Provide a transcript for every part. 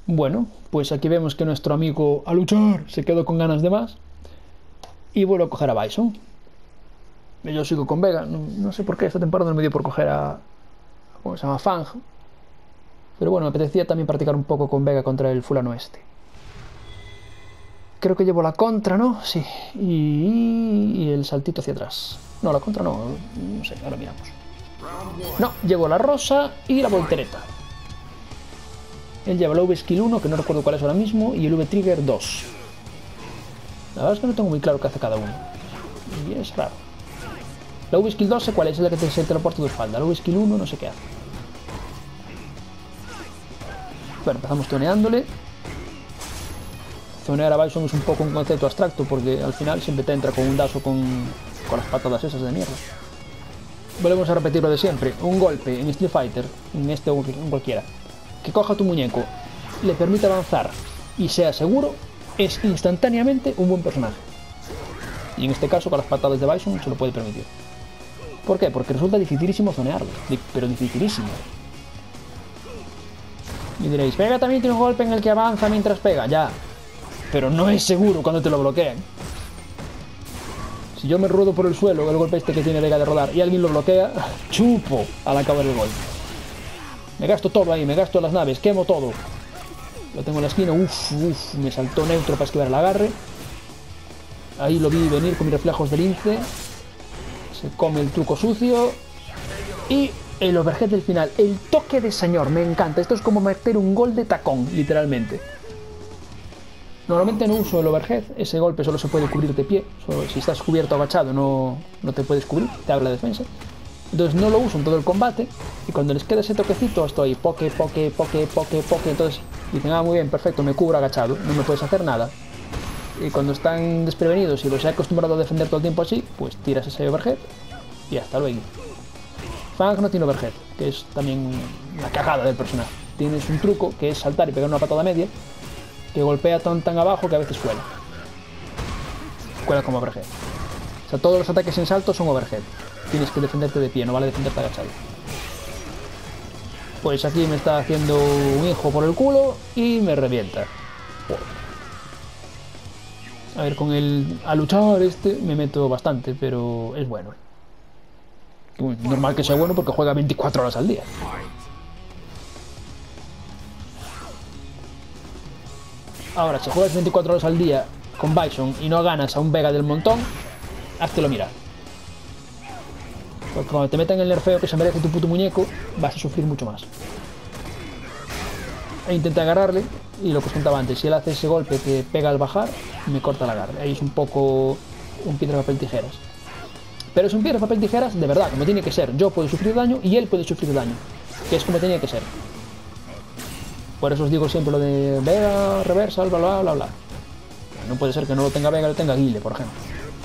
Bueno, pues aquí vemos que nuestro amigo a luchar se quedó con ganas de más. Y vuelvo a coger a Bison. Yo sigo con Vega. No sé por qué esta temporada no me dio por coger a... ¿Cómo se llama? Fang. Pero bueno, me apetecía también practicar un poco con Vega contra el fulano este. Creo que llevo la contra, ¿no? Sí. Y el saltito hacia atrás. No, la contra no. No sé, ahora miramos. No, llevo la rosa y la voltereta. Él lleva el V-Skill 1, que no recuerdo cuál es ahora mismo, y el V-Trigger 2. La verdad es que no tengo muy claro qué hace cada uno. Y es raro. La V-Skill 2 sé cuál es la que se teleporta a tu espalda. La V-Skill 1 no sé qué hace. Bueno, empezamos tuneándole. Zonear a Bison es un poco un concepto abstracto porque al final siempre te entra con un dash o con las patadas esas de mierda. Volvemos a repetir lo de siempre. Un golpe en Street Fighter, en este o en cualquiera, que coja tu muñeco, le permite avanzar y sea seguro, es instantáneamente un buen personaje. Y en este caso con las patadas de Bison se lo puede permitir. ¿Por qué? Porque resulta dificilísimo zonearlo, pero dificilísimo. Y diréis, Vega también tiene un golpe en el que avanza mientras pega, ya. Pero no es seguro cuando te lo bloquean. Si yo me ruedo por el suelo, el golpe este que tiene Vega de rodar, y alguien lo bloquea, chupo al acabar el golpe. Me gasto todo ahí, me gasto las naves, quemo todo. Lo tengo en la esquina, me saltó neutro para esquivar el agarre. Ahí lo vi venir con mis reflejos de lince. Se come el truco sucio. Y el overhead del final, el toque de señor, me encanta. Esto es como meter un gol de tacón, literalmente. Normalmente no uso el overhead, ese golpe solo se puede cubrir de pie. Solo si estás cubierto o agachado no te puedes cubrir, te abre la defensa. Entonces no lo uso en todo el combate. Y cuando les queda ese toquecito estoy poke. Entonces dicen, ah, muy bien, perfecto, me cubro agachado, no me puedes hacer nada. Y cuando están desprevenidos y los he acostumbrado a defender todo el tiempo así, pues tiras ese overhead y hasta luego. Fang no tiene overhead, que es también una cagada del personaje. Tienes un truco que es saltar y pegar una patada media, que golpea tan abajo que a veces cuela. Cuela como overhead. O sea, todos los ataques en salto son overhead. Tienes que defenderte de pie, no vale defenderte agachado. Pues aquí me está haciendo un hijo por el culo y me revienta. A ver, con el a luchar este me meto bastante, pero es bueno. Normal que sea bueno porque juega 24 horas al día. Ahora, si juegas 24 horas al día con Bison y no ganas a un Vega del montón, háztelo mirar. Porque cuando te metan el nerfeo que se merece tu puto muñeco, vas a sufrir mucho más. E intenté agarrarle, y lo que os contaba antes, si él hace ese golpe que pega al bajar, me corta el agarre. Ahí es un poco un piedra, papel, tijeras. Pero es un piedra, papel, tijeras de verdad, como tiene que ser. Yo puedo sufrir daño y él puede sufrir daño, que es como tenía que ser. Por eso os digo siempre lo de Vega, reversal, bla. No puede ser que no lo tenga Vega, lo tenga Guile, por ejemplo.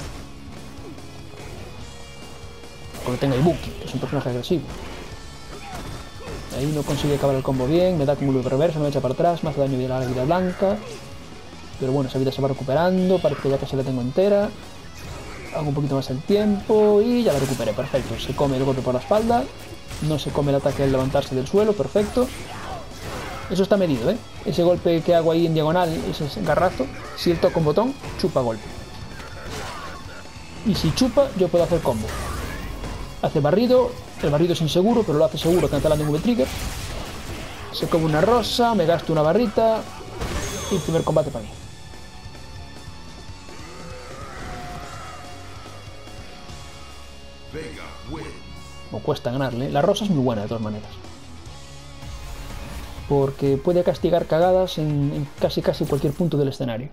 O lo tenga Ibuki, que es un personaje agresivo. Ahí no consigue acabar el combo bien, me da como un reverso, me echa para atrás, me hace daño de la vida blanca. Pero bueno, esa vida se va recuperando, parece que ya casi la tengo entera. Hago un poquito más el tiempo y ya la recuperé, perfecto. Se come el golpe por la espalda, no se come el ataque al levantarse del suelo, perfecto. Eso está medido, ¿eh? Ese golpe que hago ahí en diagonal, ese garrazo, si él toca un botón, chupa golpe. Y si chupa, yo puedo hacer combo. Hace barrido, el barrido es inseguro, pero lo hace seguro cancelando un V-Trigger. Se come una rosa, me gasto una barrita y primer combate para mí. No cuesta ganarle. La rosa es muy buena de todas maneras. Porque puede castigar cagadas en casi cualquier punto del escenario.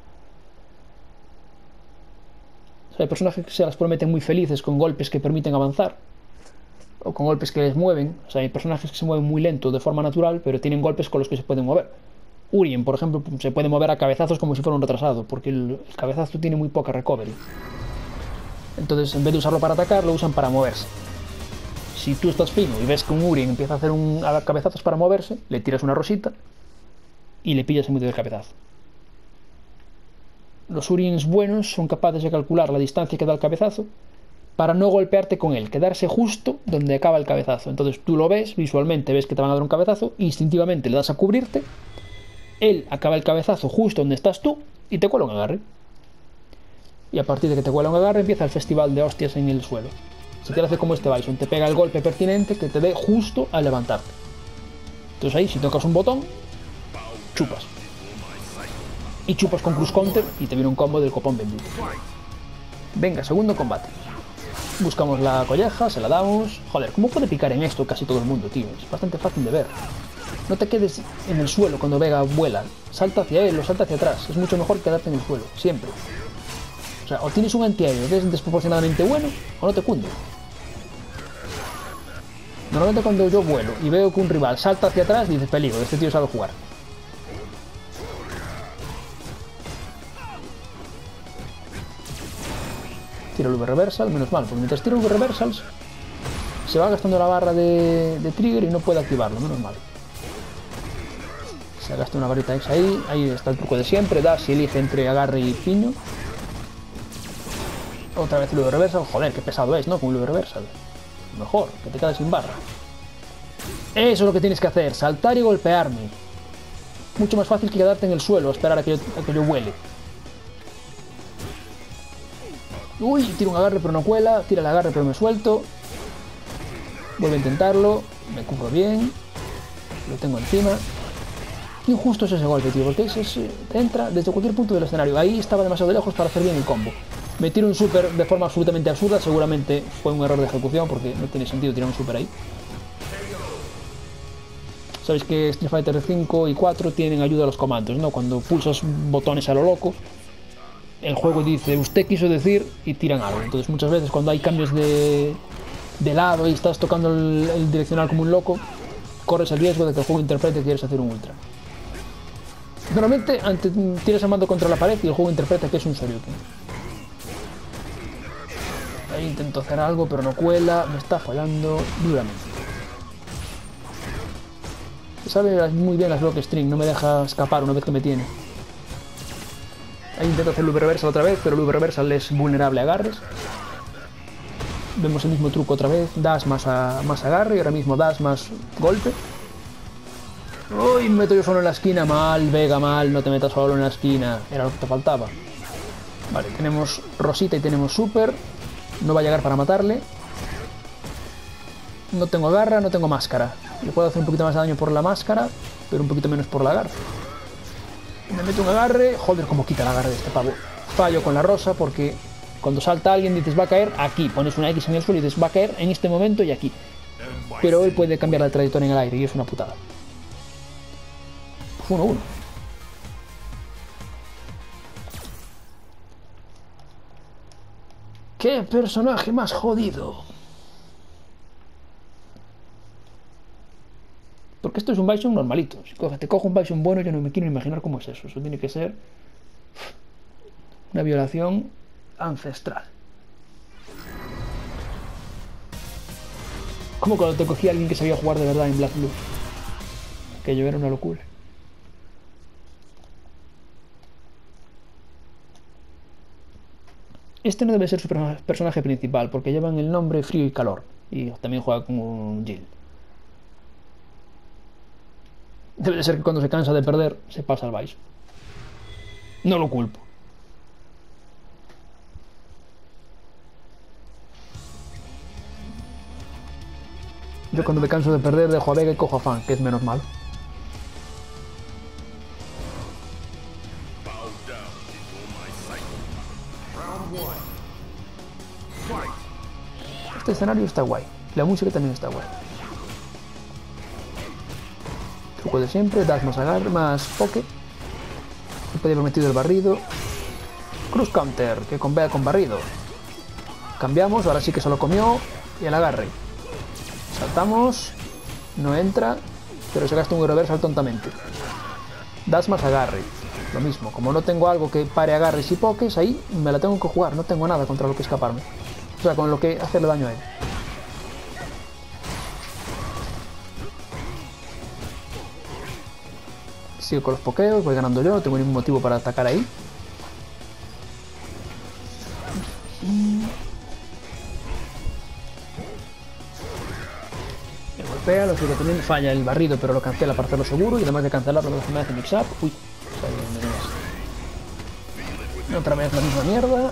O sea, hay personajes que se las prometen muy felices con golpes que permiten avanzar. O con golpes que les mueven. O sea, hay personajes que se mueven muy lento de forma natural, pero tienen golpes con los que se pueden mover. Urien, por ejemplo, se puede mover a cabezazos como si fuera un retrasado, porque el cabezazo tiene muy poca recovery. Entonces, en vez de usarlo para atacar, lo usan para moverse. Si tú estás fino y ves que un Urien empieza a hacer cabezazos para moverse, le tiras una rosita y le pillas en medio del cabezazo. Los Uriens buenos son capaces de calcular la distancia que da el cabezazo para no golpearte con él, quedarse justo donde acaba el cabezazo. Entonces tú lo ves, visualmente ves que te van a dar un cabezazo, instintivamente le das a cubrirte Él acaba el cabezazo justo donde estás tú y te cuela un agarre. Y a partir de que te cuela un agarre empieza el festival de hostias en el suelo. Si te lo hace como este Bison, te pega el golpe pertinente que te dé justo al levantarte. Entonces ahí, si tocas un botón, chupas. Y chupas con Cruise Counter y te viene un combo del copón bendito. Venga, segundo combate. Buscamos la colleja, se la damos... Joder, ¿cómo puede picar en esto casi todo el mundo, tío? Es bastante fácil de ver. No te quedes en el suelo cuando Vega vuela. Salta hacia él o salta hacia atrás. Es mucho mejor quedarte en el suelo, siempre. O sea, o tienes un antiaéreo que es desproporcionadamente bueno, o no te cunde. Normalmente cuando yo vuelo y veo que un rival salta hacia atrás, dices, peligro, este tío sabe jugar. Tiro el V-Reversal, menos mal, porque mientras tiro el V-Reversals se va gastando la barra de trigger y no puede activarlo, menos mal. Se gasta una barrita X ahí, ahí está el truco de siempre, da si elige entre agarre y piño. Otra vez el V-Reversal, joder, qué pesado es, ¿no? Con el V-Reversal. Mejor, que te quedes sin barra. Eso es lo que tienes que hacer, saltar y golpearme. Mucho más fácil que quedarte en el suelo, esperar a que yo vuele. Uy, tiro un agarre pero no cuela, tira el agarre pero me suelto. Vuelvo a intentarlo, me cubro bien. Lo tengo encima. Qué injusto es ese golpe, tío, porque te entra desde cualquier punto del escenario. Ahí estaba demasiado lejos para hacer bien el combo. Me tiro un super de forma absolutamente absurda, seguramente fue un error de ejecución porque no tiene sentido tirar un super ahí. Sabéis que Street Fighter 5 y 4 tienen ayuda a los comandos, ¿no? Cuando pulsas botones a lo loco, el juego dice, usted quiso decir, y tiran algo. Entonces muchas veces cuando hay cambios de lado y estás tocando el direccional como un loco, corres el riesgo de que el juego interprete que quieres hacer un ultra. Normalmente tiras el mando contra la pared y el juego interpreta que es un Shoryuken. Ahí intento hacer algo pero no cuela, me está fallando duramente. Sabe muy bien las block string, no me deja escapar una vez que me tiene. Ahí intento hacer el V-Reversal otra vez, pero el V-Reversal es vulnerable a agarres. Vemos el mismo truco otra vez, dash más agarre y ahora mismo dash más golpe. Uy, me meto yo solo en la esquina, mal, Vega, mal, no te metas solo en la esquina, era lo que te faltaba. Vale, tenemos Rosita y tenemos Super, no va a llegar para matarle. No tengo garra, no tengo máscara. Le puedo hacer un poquito más de daño por la máscara, pero un poquito menos por la garra. Me meto un agarre, joder, cómo quita el agarre de este pavo. Fallo con la rosa porque cuando salta alguien dices va a caer aquí, pones una X en el suelo y dices va a caer en este momento y aquí. Pero él puede cambiar la trayectoria en el aire y es una putada. 1-1. ¡Qué personaje más jodido! Porque esto es un Bison normalito. Si te cojo un Bison bueno, yo no me quiero imaginar cómo es eso. Eso tiene que ser una violación ancestral. Como cuando te cogía a alguien que sabía jugar de verdad en Black Blue. Aquello era una locura. Este no debe ser su personaje principal, porque llevan el nombre Frío y Calor. Y también juega como Jill. Debe de ser que cuando se cansa de perder, se pasa al Bison. No lo culpo. Yo cuando me canso de perder, dejo a Vega y cojo a Fan, que es menos malo. Este escenario está guay. La música también está guay. Truco de siempre, dash más agarre, más poke. Se podía haber metido el barrido. Cruise Counter, que con Vega con barrido. Cambiamos, ahora sí que se lo comió. Y el agarre. Saltamos. No entra. Pero se gasta un reversal tontamente. Dash más agarre. Lo mismo, como no tengo algo que pare agarres y pokes, ahí me la tengo que jugar. No tengo nada contra lo que escaparme. O sea, con lo que hacerle daño a él. Sigo con los pokeos, voy ganando yo, no tengo ningún motivo para atacar ahí. Me golpea, lo sigo teniendo. Falla el barrido, pero lo cancela para hacerlo seguro. Y además de cancelarlo, me hace mix-up. Uy, otra vez la misma mierda.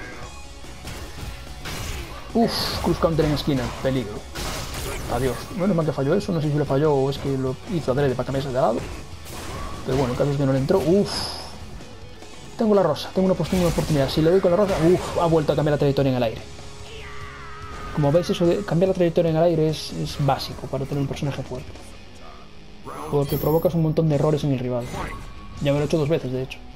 Uf, cruz counter en esquina. Peligro. Adiós. Menos mal que falló eso. No sé si le falló o es que lo hizo adrede para cambiarse de lado. Pero bueno, el caso es que no le entró. Uf. Tengo la rosa. Tengo una oportunidad. Si le doy con la rosa, uf, ha vuelto a cambiar la trayectoria en el aire. Como veis, eso de cambiar la trayectoria en el aire es básico para tener un personaje fuerte. Porque provocas un montón de errores en el rival. Ya me lo he hecho 2 veces, de hecho.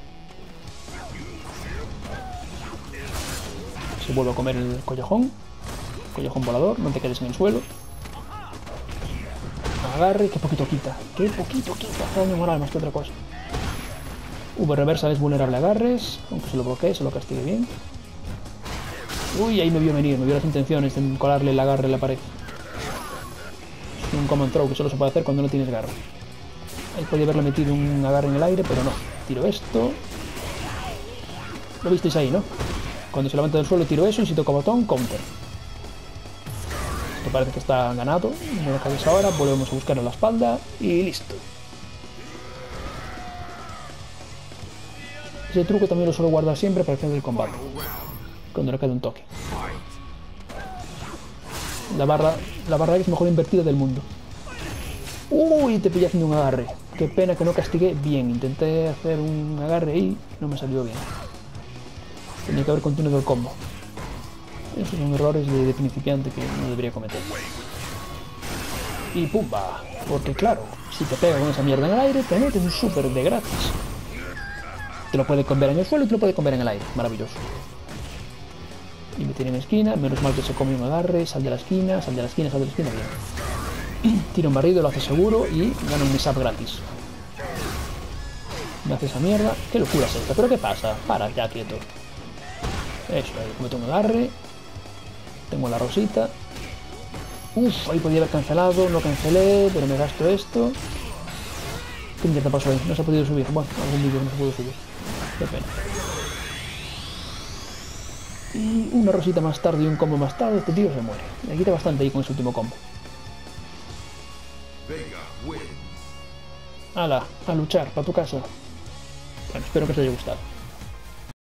Se vuelve a comer el collejón. Collejón volador, no te quedes en el suelo. Agarre, qué poquito quita. Qué poquito quita. Hace daño moral más que otra cosa. Reversa es vulnerable a agarres. Aunque se lo bloquee, se lo castigue bien. Uy, ahí me vio venir. Me vio las intenciones de colarle el agarre en la pared. Es un command throw que solo se puede hacer cuando no tienes garra. Ahí podía haberle metido un agarre en el aire, pero no. Tiro esto. Lo visteis ahí, ¿no? Cuando se levanta del suelo tiro eso y si toco botón, counter. Esto parece que está ganado. Me lo cabeza ahora, volvemos a buscar en la espalda y listo. Ese truco también lo suelo guardar siempre para el final del combate. Cuando le queda un toque. La barra es mejor invertida del mundo. Uy, te pillé haciendo un agarre. Qué pena que no castigué bien. Intenté hacer un agarre y no me salió bien. Tenía que haber continuado el combo. Esos son errores de principiante que no debería cometer. Y pumba. Porque claro, si te pega con esa mierda en el aire, te metes un super de gratis. Te lo puede comer en el suelo y te lo puede comer en el aire. Maravilloso. Y me tiene en esquina. Menos mal que se come un agarre. Sal de la esquina, sal de la esquina, sal de la esquina. Bien. Tira un barrido, lo hace seguro y gana un mix-up gratis. Me hace esa mierda. Qué locura es esta. ¿Pero qué pasa? Para ya, quieto. Eso, ahí cometo un agarre. Tengo la rosita. Uf, ahí podía haber cancelado. No cancelé, pero me gasto esto. ¿Qué mierda pasó ahí? No se ha podido subir. Bueno, algún vídeo no se pudo subir. Qué pena. Y una rosita más tarde y un combo más tarde, este tío se muere. Me quita bastante ahí con ese último combo. ¡Hala! A luchar, para tu casa. Bueno, espero que os haya gustado.